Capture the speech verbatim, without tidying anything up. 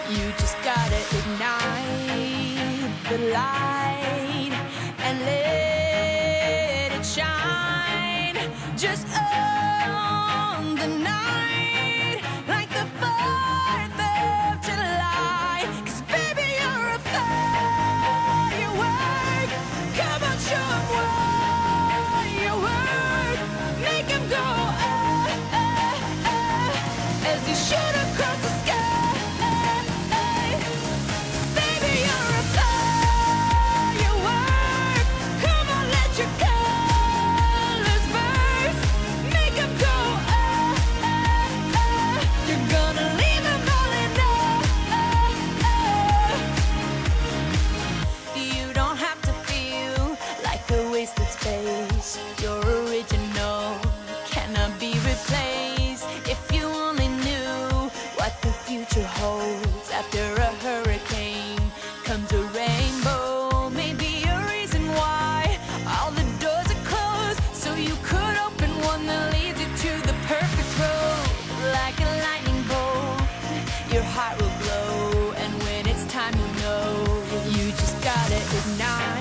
You just gotta ignite the light and let it shine. Just own the night like the fourth of July. 'Cause baby, you're a firework. Come on, show 'em what you work. Make 'em go ah, ah, ah, as you shoot across the sky. Your original cannot be replaced. If you only knew what the future holds. After a hurricane comes a rainbow. Maybe a reason why all the doors are closed, so you could open one that leads you to the perfect road. Like a lightning bolt, your heart will glow, and when it's time, you know you just gotta ignite